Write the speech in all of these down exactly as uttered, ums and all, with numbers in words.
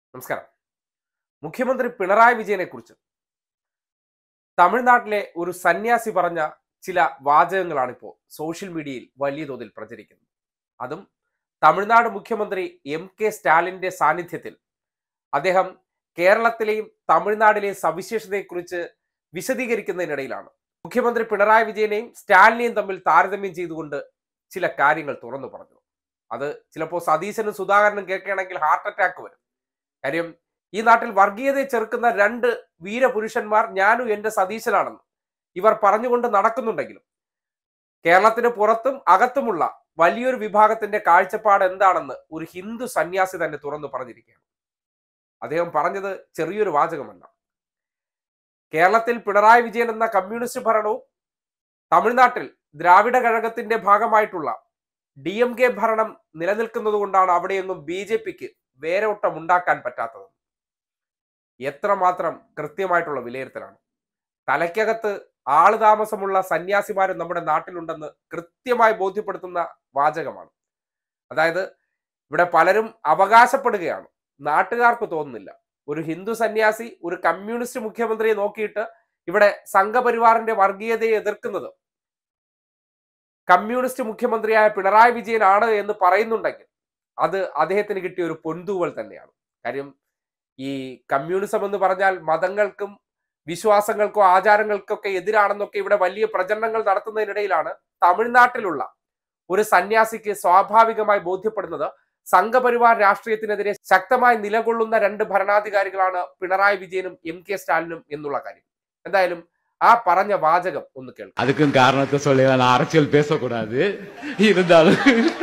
നമസ്കാരം. മുഖ്യമന്ത്രി പിണറായി വിജയനെ കുറിച്ച് തമിഴ്നാട്ടിലെ ഒരു സന്യാസി പറഞ്ഞ ചില വാചകങ്ങളാണ് ഇപ്പോൾ സോഷ്യൽ മീഡിയയിൽ വലിയ തോതിൽ പ്രചരിക്കുന്നത്. അതും തമിഴ്നാട് മുഖ്യമന്ത്രി എം കെ സ്റ്റാലിന്റെ സാന്നിധ്യത്തിൽ അദ്ദേഹം കേരളത്തിലെയും തമിഴ്നാടിലെയും സവിശേഷതയെക്കുറിച്ച് വിശദീകരിക്കുന്നതിനിടയിലാണ് മുഖ്യമന്ത്രി പിണറായി വിജയനെയും സ്റ്റാലിനെയും തമ്മിൽ താരതമ്യം ചെയ്തുകൊണ്ട് ചില കാര്യങ്ങൾ തുറന്നു പറഞ്ഞു. അത് ചിലപ്പോൾ സതീശനും സുധാകരനും കേൾക്കുകയാണെങ്കിൽ ഹാർട്ട് അറ്റാക്ക് വരും. കാര്യം, ഈ നാട്ടിൽ വർഗീയതയെ ചെറുക്കുന്ന രണ്ട് വീരപുരുഷന്മാർ ഞാനും എന്റെ സതീശനാണെന്ന് ഇവർ പറഞ്ഞുകൊണ്ട് നടക്കുന്നുണ്ടെങ്കിലും കേരളത്തിന് പുറത്തും അകത്തുമുള്ള വലിയൊരു വിഭാഗത്തിന്റെ കാഴ്ചപ്പാട് എന്താണെന്ന് ഒരു ഹിന്ദു സന്യാസി തന്നെ തുറന്നു പറഞ്ഞിരിക്കുകയാണ്. അദ്ദേഹം പറഞ്ഞത് ചെറിയൊരു വാചകമല്ല. കേരളത്തിൽ പിണറായി വിജയൻ എന്ന കമ്മ്യൂണിസ്റ്റ് ഭരണവും തമിഴ്നാട്ടിൽ ദ്രാവിഡ കഴകത്തിന്റെ ഭാഗമായിട്ടുള്ള ഡി എം കെ ഭരണം നിലനിൽക്കുന്നത് കൊണ്ടാണ് അവിടെയൊന്നും ബി ജെ പിക്ക് വേരോട്ടം ഉണ്ടാക്കാൻ പറ്റാത്തത്. എത്രമാത്രം കൃത്യമായിട്ടുള്ള വിലയിരുത്തലാണ്. തലയ്ക്കകത്ത് ആള് താമസമുള്ള സന്യാസിമാരും നമ്മുടെ നാട്ടിലുണ്ടെന്ന് കൃത്യമായി ബോധ്യപ്പെടുത്തുന്ന വാചകമാണ്. അതായത്, ഇവിടെ പലരും അവകാശപ്പെടുകയാണ്, നാട്ടുകാർക്ക് തോന്നുന്നില്ല. ഒരു ഹിന്ദു സന്യാസി ഒരു കമ്മ്യൂണിസ്റ്റ് മുഖ്യമന്ത്രിയെ നോക്കിയിട്ട് ഇവിടെ സംഘപരിവാറിന്റെ വർഗീയതയെ എതിർക്കുന്നത് കമ്മ്യൂണിസ്റ്റ് മുഖ്യമന്ത്രിയായ പിണറായി വിജയനാണ് എന്ന് പറയുന്നുണ്ടെങ്കിൽ അത് അദ്ദേഹത്തിന് കിട്ടിയ ഒരു പൊൻതൂവൽ തന്നെയാണ്. കാര്യം, ഈ കമ്മ്യൂണിസം എന്ന് പറഞ്ഞാൽ മതങ്ങൾക്കും വിശ്വാസങ്ങൾക്കോ ആചാരങ്ങൾക്കൊക്കെ എതിരാണെന്നൊക്കെ ഇവിടെ വലിയ പ്രചരണങ്ങൾ നടത്തുന്നതിനിടയിലാണ് തമിഴ്നാട്ടിലുള്ള ഒരു സന്യാസിക്ക് സ്വാഭാവികമായി ബോധ്യപ്പെടുന്നത് സംഘപരിവാർ രാഷ്ട്രീയത്തിനെതിരെ ശക്തമായി നിലകൊള്ളുന്ന രണ്ട് ഭരണാധികാരികളാണ് പിണറായി വിജയനും എം കെ സ്റ്റാലിനും എന്നുള്ള കാര്യം. എന്തായാലും ആ പറഞ്ഞ വാചകം ഒന്ന് കേൾക്കാം. அதுக்கும் காரணத்தை சொல்லி நான் அரசியல் பேசக்கூடாது. இருந்தாலும்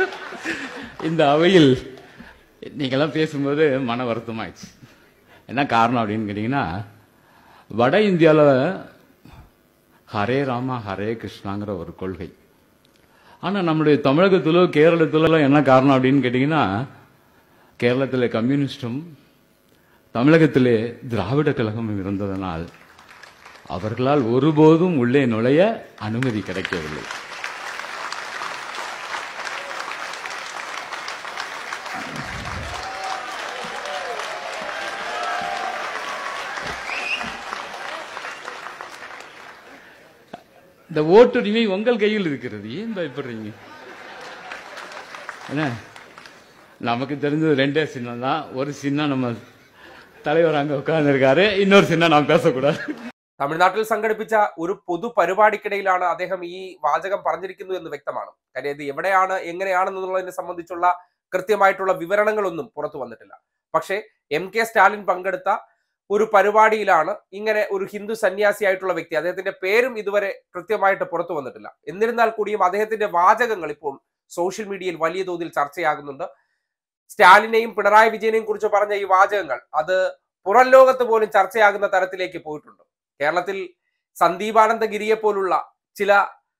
இந்த அவையில் நீங்களாம் பேசும்போது மன வருத்தமாயிடுச்சு. என்ன காரணம் அப்படின்னு கேட்டீங்கன்னா, வட இந்தியாவில் ஹரே ராமா ஹரே கிருஷ்ணாங்கிற ஒரு கொள்கை. ஆனால் நம்முடைய தமிழகத்திலோ கேரளத்திலோ என்ன காரணம் அப்படின்னு கேட்டீங்கன்னா, கேரளத்தில் கம்யூனிஸ்டும் தமிழகத்திலே திராவிட கழகமும் இருந்ததனால் அவர்களால் ஒருபோதும் உள்ளே நுழைய அனுமதி கிடைக்கவில்லை. இந்த ஓட்டுரிமை உங்கள் கையில் இருக்கிறது, ஏன் பயப்படுறீங்க? என்ன, நமக்கு தெரிஞ்சது ரெண்டே சின்னம் தான். ஒரு சின்னம் நம்ம தலைவர் அங்க உட்கார்ந்து இருக்காரு, இன்னொரு சின்னம் நான் பேசக்கூடாது. തമിഴ്നാട്ടിൽ സംഘടിപ്പിച്ച ഒരു പൊതു പരിപാടിക്കിടയിലാണ് അദ്ദേഹം ഈ വാചകം പറഞ്ഞിരിക്കുന്നു എന്ന് വ്യക്തമാണ്. കാര്യം, ഇത് എവിടെയാണ് എങ്ങനെയാണെന്നുള്ളതിനെ സംബന്ധിച്ചുള്ള കൃത്യമായിട്ടുള്ള വിവരണങ്ങളൊന്നും പുറത്തു വന്നിട്ടില്ല. പക്ഷേ എം കെ സ്റ്റാലിൻ പങ്കെടുത്ത ഒരു പരിപാടിയിലാണ് ഇങ്ങനെ ഒരു ഹിന്ദു സന്യാസിയായിട്ടുള്ള വ്യക്തി, അദ്ദേഹത്തിന്റെ പേരും ഇതുവരെ കൃത്യമായിട്ട് പുറത്തു വന്നിട്ടില്ല. എന്നിരുന്നാൽ കൂടിയും അദ്ദേഹത്തിന്റെ വാചകങ്ങൾ ഇപ്പോൾ സോഷ്യൽ മീഡിയയിൽ വലിയ തോതിൽ ചർച്ചയാകുന്നുണ്ട്. സ്റ്റാലിനെയും പിണറായി വിജയനെയും കുറിച്ച് പറഞ്ഞ ഈ വാചകങ്ങൾ അത് പുറം ലോകത്ത് പോലും ചർച്ചയാകുന്ന തരത്തിലേക്ക് പോയിട്ടുണ്ട്. കേരളത്തിൽ സന്ദീപാനന്ദഗിരിയെ പോലുള്ള ചില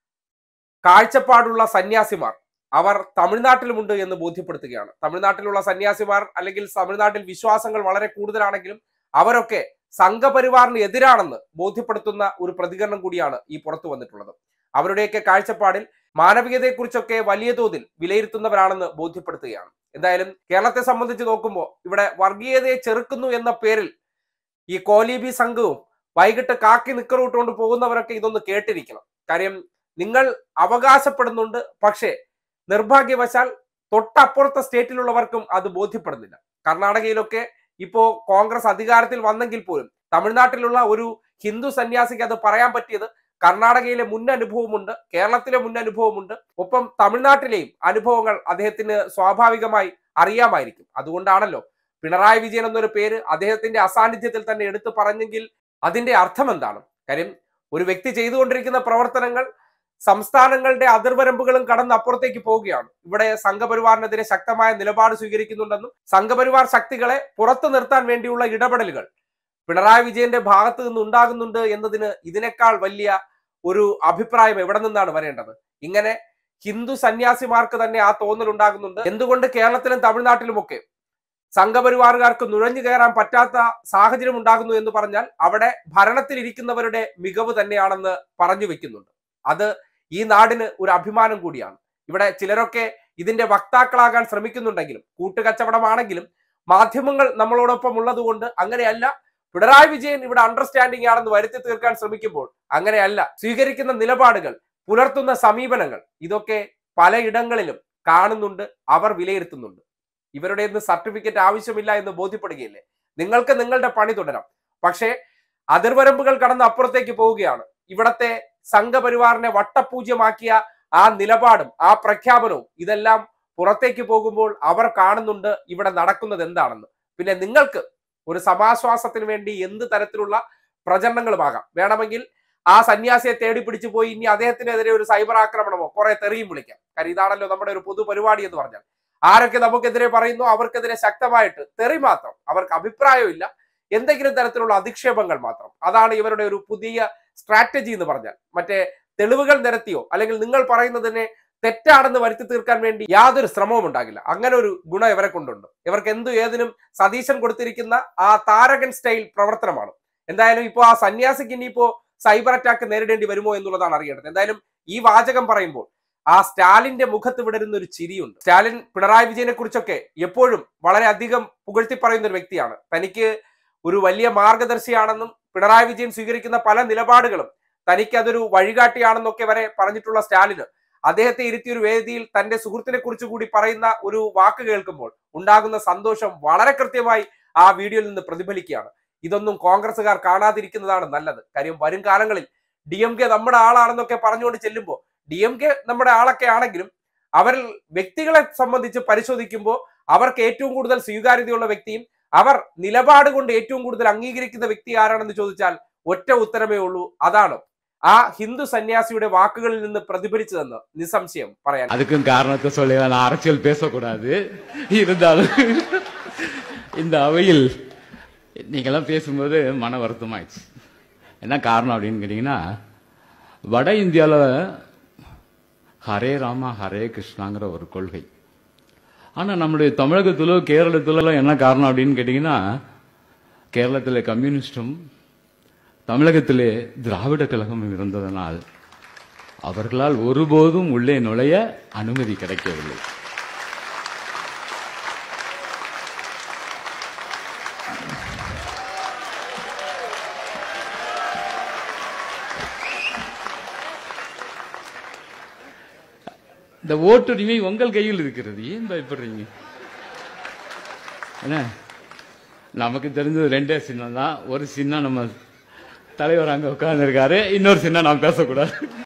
കാഴ്ചപ്പാടുള്ള സന്യാസിമാർ അവർ തമിഴ്നാട്ടിലുമുണ്ട് എന്ന് ബോധ്യപ്പെടുത്തുകയാണ്. തമിഴ്നാട്ടിലുള്ള സന്യാസിമാർ അല്ലെങ്കിൽ തമിഴ്നാട്ടിൽ വിശ്വാസങ്ങൾ വളരെ കൂടുതലാണെങ്കിലും അവരൊക്കെ സംഘപരിവാറിന് എതിരാണെന്ന് ബോധ്യപ്പെടുത്തുന്ന ഒരു പ്രതികരണം കൂടിയാണ് ഈ പുറത്തു വന്നിട്ടുള്ളത്. അവരുടെയൊക്കെ കാഴ്ചപ്പാടിൽ മാനവികതയെക്കുറിച്ചൊക്കെ വലിയ തോതിൽ വിലയിരുത്തുന്നവരാണെന്ന് ബോധ്യപ്പെടുത്തുകയാണ്. എന്തായാലും കേരളത്തെ സംബന്ധിച്ച് നോക്കുമ്പോൾ ഇവിടെ വർഗീയതയെ ചെറുക്കുന്നു എന്ന പേരിൽ ഈ കോലീബി സംഘവും വൈകിട്ട് കാക്കി നിക്കറൂട്ടുകൊണ്ട് പോകുന്നവരൊക്കെ ഇതൊന്ന് കേട്ടിരിക്കണം. കാര്യം, നിങ്ങൾ അവകാശപ്പെടുന്നുണ്ട്, പക്ഷേ നിർഭാഗ്യവശാൽ തൊട്ടപ്പുറത്തെ സ്റ്റേറ്റിലുള്ളവർക്കും അത് ബോധ്യപ്പെടുന്നില്ല. കർണാടകയിലൊക്കെ ഇപ്പോ കോൺഗ്രസ് അധികാരത്തിൽ വന്നെങ്കിൽ പോലും തമിഴ്നാട്ടിലുള്ള ഒരു ഹിന്ദു സന്യാസിക്ക് അത് പറയാൻ പറ്റിയത് കർണാടകയിലെ മുൻ അനുഭവമുണ്ട്, കേരളത്തിലെ മുൻ അനുഭവമുണ്ട്, ഒപ്പം തമിഴ്നാട്ടിലെയും അനുഭവങ്ങൾ അദ്ദേഹത്തിന് സ്വാഭാവികമായി അറിയാമായിരിക്കും. അതുകൊണ്ടാണല്ലോ പിണറായി വിജയൻ എന്നൊരു പേര് അദ്ദേഹത്തിന്റെ അസാന്നിധ്യത്തിൽ തന്നെ എടുത്തു പറഞ്ഞെങ്കിൽ അതിന്റെ അർത്ഥം എന്താണ്? കാര്യം, ഒരു വ്യക്തി ചെയ്തുകൊണ്ടിരിക്കുന്ന പ്രവർത്തനങ്ങൾ സംസ്ഥാനങ്ങളുടെ അതിർവരമ്പുകളും കടന്ന് അപ്പുറത്തേക്ക് പോവുകയാണ്. ഇവിടെ സംഘപരിവാറിനെതിരെ ശക്തമായ നിലപാട് സ്വീകരിക്കുന്നുണ്ടെന്നും സംഘപരിവാർ ശക്തികളെ പുറത്തു നിർത്താൻ വേണ്ടിയുള്ള ഇടപെടലുകൾ പിണറായി വിജയന്റെ ഭാഗത്ത് നിന്ന് ഉണ്ടാകുന്നുണ്ട് എന്നതിന് ഇതിനേക്കാൾ വലിയ ഒരു അഭിപ്രായം എവിടെ നിന്നാണ് വരേണ്ടത്? ഇങ്ങനെ ഹിന്ദു സന്യാസിമാർക്ക് തന്നെ ആ തോന്നൽ ഉണ്ടാകുന്നുണ്ട്. എന്തുകൊണ്ട് കേരളത്തിലും തമിഴ്നാട്ടിലുമൊക്കെ സംഘപരിവാറുകാർക്ക് നുഴഞ്ഞു കയറാൻ പറ്റാത്ത സാഹചര്യം ഉണ്ടാകുന്നു എന്ന് പറഞ്ഞാൽ അവിടെ ഭരണത്തിൽ ഇരിക്കുന്നവരുടെ മികവ് തന്നെയാണെന്ന് പറഞ്ഞു വെക്കുന്നുണ്ട്. അത് ഈ നാടിന് ഒരു അഭിമാനം കൂടിയാണ്. ഇവിടെ ചിലരൊക്കെ ഇതിന്റെ വക്താക്കളാകാൻ ശ്രമിക്കുന്നുണ്ടെങ്കിലും കൂട്ടുകച്ചവടമാണെങ്കിലും മാധ്യമങ്ങൾ നമ്മളോടൊപ്പം ഉള്ളത് കൊണ്ട് അങ്ങനെയല്ല. പിണറായി വിജയൻ ഇവിടെ അണ്ടർസ്റ്റാൻഡിംഗ് ആണെന്ന് വരുത്തി തീർക്കാൻ ശ്രമിക്കുമ്പോൾ അങ്ങനെയല്ല. സ്വീകരിക്കുന്ന നിലപാടുകൾ, പുലർത്തുന്ന സമീപനങ്ങൾ, ഇതൊക്കെ പലയിടങ്ങളിലും കാണുന്നുണ്ട്, അവർ വിലയിരുത്തുന്നുണ്ട്. ഇവരുടെ ഇന്ന് സർട്ടിഫിക്കറ്റ് ആവശ്യമില്ല എന്ന് ബോധ്യപ്പെടുകയില്ലേ? നിങ്ങൾക്ക് നിങ്ങളുടെ പണി തുടരാം. പക്ഷേ അതിർവരമ്പുകൾ കടന്ന് അപ്പുറത്തേക്ക് പോവുകയാണ്. ഇവിടത്തെ സംഘപരിവാറിനെ വട്ടപൂജ്യമാക്കിയ ആ നിലപാടും ആ പ്രഖ്യാപനവും ഇതെല്ലാം പുറത്തേക്ക് പോകുമ്പോൾ അവർ കാണുന്നുണ്ട് ഇവിടെ നടക്കുന്നത് എന്താണെന്ന്. പിന്നെ നിങ്ങൾക്ക് ഒരു സമാശ്വാസത്തിന് വേണ്ടി എന്ത് തരത്തിലുള്ള പ്രചരണങ്ങളുമാകാം. വേണമെങ്കിൽ ആ സന്യാസിയെ തേടി പിടിച്ചു പോയി ഇനി അദ്ദേഹത്തിനെതിരെ ഒരു സൈബർ ആക്രമണമോ കുറെ തെറിയും വിളിക്കാം. കാര്യം ഇതാണല്ലോ നമ്മുടെ ഒരു പൊതുപരിപാടി എന്ന് പറഞ്ഞാൽ. ആരൊക്കെ നമുക്കെതിരെ പറയുന്നു അവർക്കെതിരെ ശക്തമായിട്ട് തെറി മാത്രം, അവർക്ക് അഭിപ്രായമില്ല, എന്തെങ്കിലും തരത്തിലുള്ള അധിക്ഷേപങ്ങൾ മാത്രം. അതാണ് ഇവരുടെ ഒരു പുതിയ സ്ട്രാറ്റജി എന്ന് പറഞ്ഞാൽ. മറ്റേ തെളിവുകൾ നിരത്തിയോ അല്ലെങ്കിൽ നിങ്ങൾ പറയുന്നതിനെ തെറ്റാണെന്ന് വരുത്തി തീർക്കാൻ വേണ്ടി യാതൊരു ശ്രമവും ഉണ്ടാകില്ല. അങ്ങനെ ഒരു ഗുണം ഇവരെ കൊണ്ടുണ്ട്. ഇവർക്ക് എന്തു ഏതിനും സതീശൻ കൊടുത്തിരിക്കുന്ന ആ താരകൻ സ്റ്റൈൽ പ്രവർത്തനമാണ്. എന്തായാലും ഇപ്പോ ആ സന്യാസിക്ക് ഇനിയിപ്പോ സൈബർ അറ്റാക്ക് നേരിടേണ്ടി വരുമോ എന്നുള്ളതാണ് അറിയേണ്ടത്. എന്തായാലും ഈ വാചകം പറയുമ്പോൾ ആ സ്റ്റാലിന്റെ മുഖത്ത് വിടരുന്ന ഒരു ചിരിയുണ്ട്. സ്റ്റാലിൻ പിണറായി വിജയനെ കുറിച്ചൊക്കെ എപ്പോഴും വളരെ അധികം പുകഴ്ത്തി പറയുന്ന ഒരു വ്യക്തിയാണ്. തനിക്ക് ഒരു വലിയ മാർഗദർശിയാണെന്നും പിണറായി വിജയൻ സ്വീകരിക്കുന്ന പല നിലപാടുകളും തനിക്ക് അതൊരു വഴികാട്ടിയാണെന്നൊക്കെ വരെ പറഞ്ഞിട്ടുള്ള സ്റ്റാലിന് അദ്ദേഹത്തെ ഇരുത്തിയ ഒരു വേദിയിൽ തന്റെ സുഹൃത്തിനെ കുറിച്ച് കൂടി പറയുന്ന ഒരു വാക്ക് കേൾക്കുമ്പോൾ ഉണ്ടാകുന്ന സന്തോഷം വളരെ കൃത്യമായി ആ വീഡിയോയിൽ നിന്ന് പ്രതിഫലിക്കുകയാണ്. ഇതൊന്നും കോൺഗ്രസുകാർ കാണാതിരിക്കുന്നതാണ് നല്ലത്. കാര്യം വരും കാലങ്ങളിൽ ഡി എം കെ നമ്മുടെ ആളാണെന്നൊക്കെ പറഞ്ഞുകൊണ്ട് ചെല്ലുമ്പോൾ, ഡി എം കെ നമ്മുടെ ആളൊക്കെ ആണെങ്കിലും അവരിൽ വ്യക്തികളെ സംബന്ധിച്ച് പരിശോധിക്കുമ്പോൾ അവർക്ക് ഏറ്റവും കൂടുതൽ സ്വീകാര്യതയുള്ള വ്യക്തിയും അവർ നിലപാട് കൊണ്ട് ഏറ്റവും കൂടുതൽ അംഗീകരിക്കുന്ന വ്യക്തി ആരാണെന്ന് ചോദിച്ചാൽ ഒറ്റ ഉത്തരമേ ഉള്ളൂ, അതാണ് ആ ഹിന്ദു സന്യാസിയുടെ വാക്കുകളിൽ നിന്ന് പ്രതിഫലിച്ചതെന്ന് നിസ്സംശയം പറയാൻ. அதுக்கும் காரணத்தை சொல்லி நான் அரசியல் பேசக்கூடாது. இருந்தாலும் இந்த அவையில் நீங்களாம் பேசும்போது மன வருத்தமாயிடுச்சு. என்ன காரணம் அப்படின்னு கேட்டீங்கன்னா, வட இந்தியாவில் ஹரே ராமா ஹரே கிருஷ்ணாங்கிற ஒரு கொள்கை. ஆனால் நம்முடைய தமிழகத்திலோ கேரளத்திலோ என்ன காரணம் அப்படின்னு கேட்டீங்கன்னா, கேரளத்தில் கம்யூனிஸ்டும் தமிழகத்திலே திராவிட கழகமும் இருந்ததனால் அவர்களால் ஒருபோதும் உள்ளே நுழைய அனுமதி கிடைக்கவில்லை. இந்த ஓட்டுரிமை உங்கள் கையில் இருக்கிறது, ஏன் பயப்படுறீங்க? என்ன, நமக்கு தெரிஞ்சது ரெண்டே சின்னம் தான். ஒரு சின்னம் நம்ம தலைவர் அங்க உட்கார்ந்து இருக்காரு, இன்னொரு சின்னம் நான் பேசக்கூடாது.